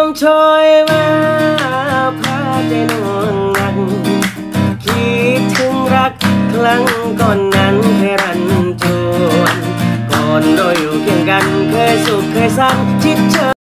ช่วยมาพาใจนอนหนักคิดถึงรักครั้งก่อนนั้นเคยรันจวนก่อนเราอยู่เคียงกันเคยสุขเคยสังคิดเธอ